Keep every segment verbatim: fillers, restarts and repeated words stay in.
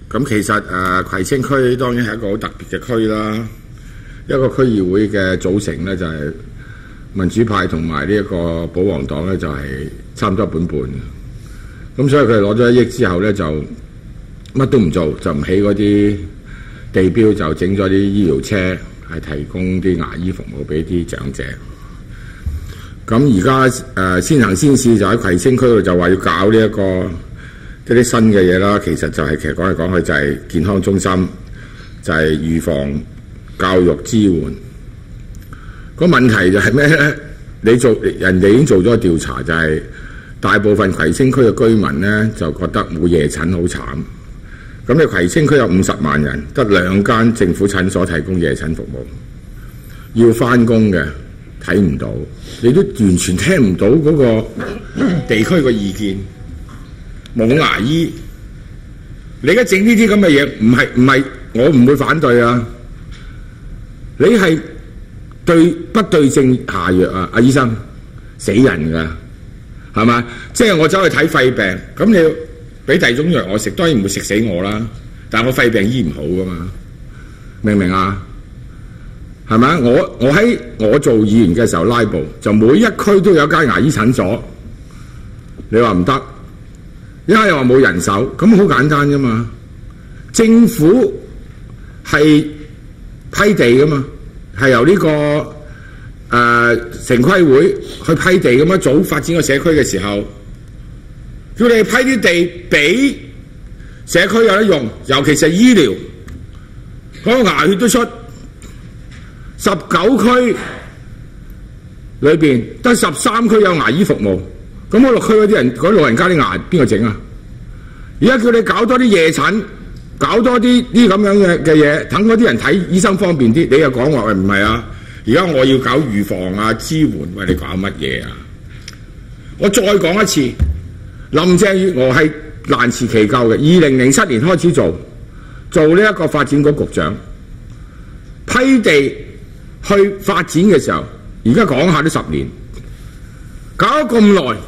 咁其實誒、呃、葵青區當然係一個好特別嘅區啦，一個區議會嘅組成咧就係、是、民主派同埋呢一個保皇黨咧就係、是、差唔多一半半。咁所以佢哋攞咗一億之後咧就乜都唔做，就唔起嗰啲地標，就整咗啲醫療車係提供啲牙醫服務俾啲長者。咁而家誒先行先試就喺葵青區度就話要搞呢、這、一個。一啲新嘅嘢啦，其實就係、是、其實講嚟講去就係健康中心，就係、是、預防教育支援。個問題就係咩咧？你做人哋已經做咗個調查，就係、是、大部分葵青區嘅居民咧就覺得冇夜診好慘。咁你葵青區有五十萬人，得兩間政府診所提供夜診服務，要翻工嘅睇唔到，你都完全聽唔到嗰個地區嘅意見。冇牙醫，你而家整呢啲咁嘅嘢，唔係唔係，我唔會反對啊！你係對不對症下藥啊？阿醫生死人㗎，係嘛？即係我走去睇肺病，咁你俾第二種藥我食，當然唔會食死我啦。但係我肺病醫唔好㗎嘛，明唔明啊？係咪？我我喺我做議員嘅時候拉布，就每一區都有間牙醫診所，你話唔得？因為又話冇人手，咁好簡單啫嘛。政府係批地噶嘛，係由呢、這個誒、呃、城規會去批地咁樣早發展個社區嘅時候，叫你批啲地俾社區有得用，尤其是醫療，嗰、那個牙血都出。十九區裏邊得十三區有牙醫服務。咁我落區嗰啲人，嗰老人家啲牙邊個整啊？而家叫你搞多啲夜診，搞多啲啲咁樣嘅嘅嘢，等嗰啲人睇醫生方便啲。你又講話喂唔係啊？而家我要搞預防啊、支援，喂你搞乜嘢啊？我再講一次，林鄭月娥係難辭其咎嘅。二零零七年開始做做呢一個發展局局長，批地去發展嘅時候，而家講下都十年。搞咗咁耐，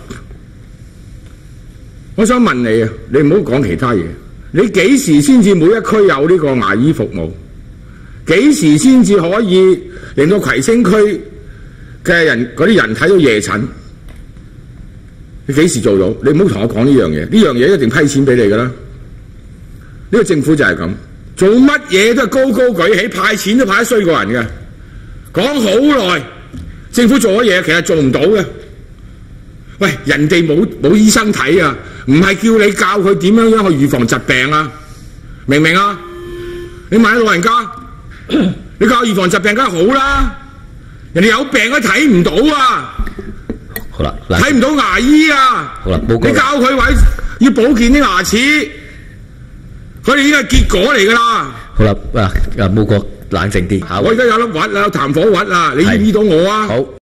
我想問你啊，你唔好講其他嘢，你幾時先至每一區有呢個牙醫服務？幾時先至可以令到葵青區嘅人嗰啲人睇到夜診？你幾時做到？你唔好同我講呢樣嘢，呢樣嘢一定批錢俾你㗎啦。呢個政府就係咁，做乜嘢都係高高舉起，派錢都派得衰過人嘅。講好耐，政府做咗嘢，其實做唔到嘅。喂，人哋冇冇醫生睇啊，唔係叫你教佢點樣樣去預防疾病啊，明唔明啊？你問下老人家，你教預防疾病梗係好啦，人哋有病都睇唔到啊， 好啦， 睇唔到牙醫啊， 好啦，報告， 你教佢話要保健啲牙齒，佢哋已經係結果嚟㗎啦。 好啦，啊啊，報告冷靜啲。 我而家有粒核啊，有痰火核啊，你醫唔醫到我啊？ 好。